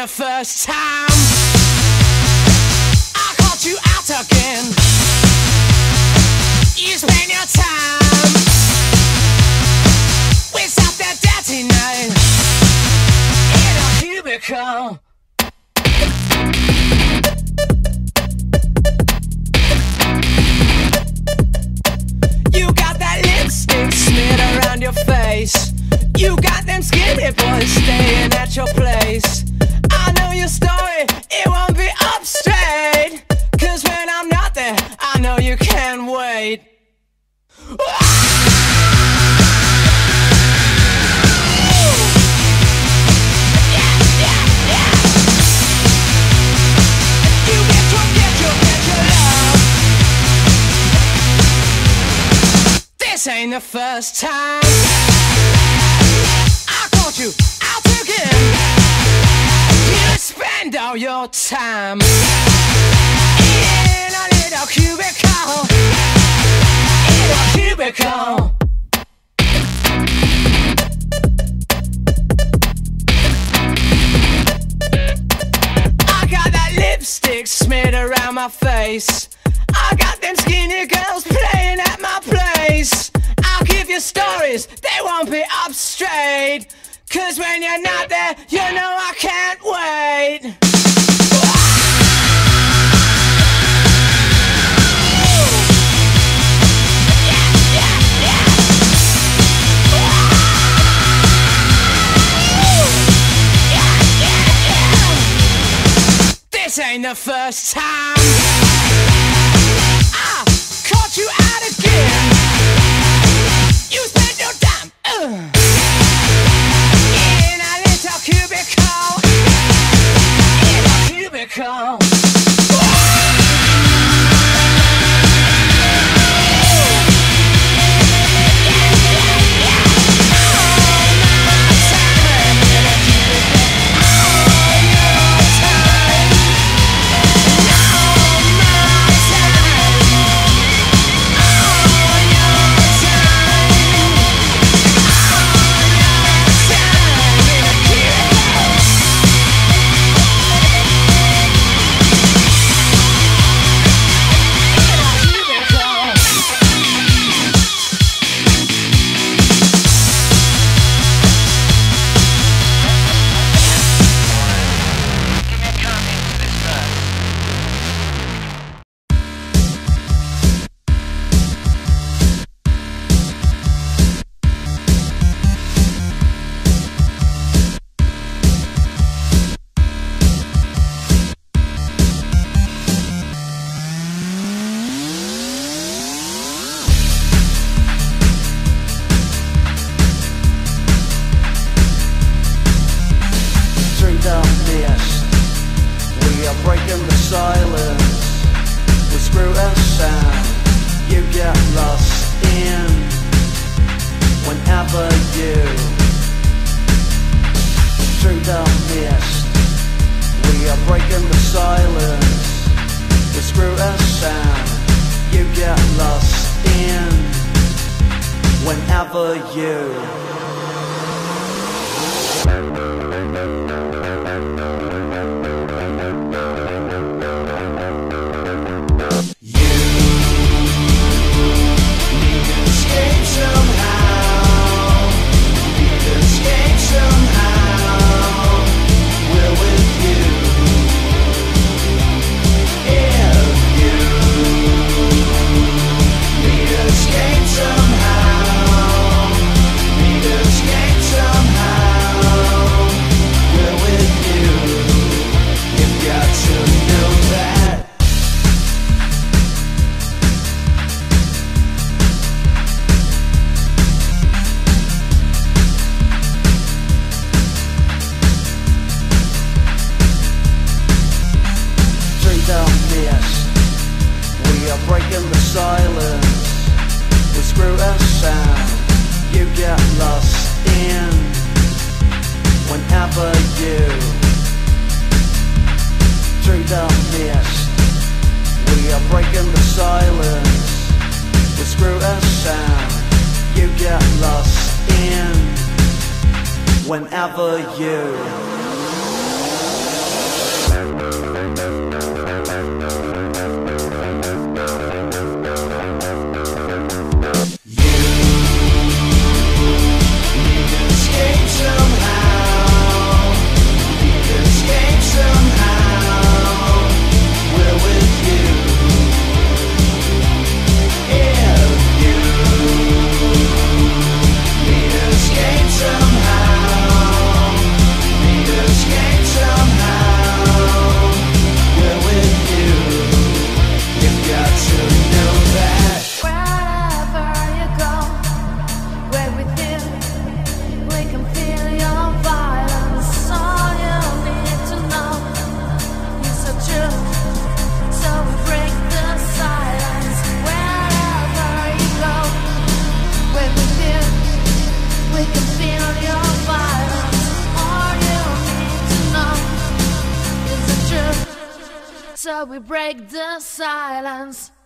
the first time I caught you out again. You spend your time without that dirty night in a cubicle. You got that lipstick smeared around your face. You got them skinny boys staying at your place. I know your story, it won't be up straight, 'cause when I'm not there, I know you can't wait. You get your love. This ain't the first time I caught you out again. You spend all your time in a little cubicle. In a cubicle. I got that lipstick smeared around my face. I got them skinny girls playing at my place. I'll give you stories, they won't be up straight, 'cause when you're not there, you know I can't wait. This ain't the first time I caught you out again. You spent your time in a little cubicle. In a cubicle. Breaking the silence with screw and sound. You get lost in whenever you through the mist. We are breaking the silence with screw and sound. You get lost in whenever you. Breaking the silence with screw and sound. You get lost in whenever you through the mist. We are breaking the silence with screw and sound. You get lost in whenever you so we break the silence.